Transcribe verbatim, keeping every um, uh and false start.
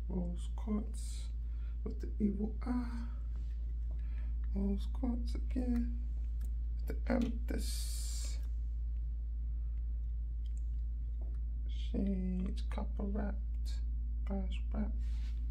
Rose quartz with the evil eye. Rose quartz again. The amethyst. Shades copper wrapped. Brass wrapped.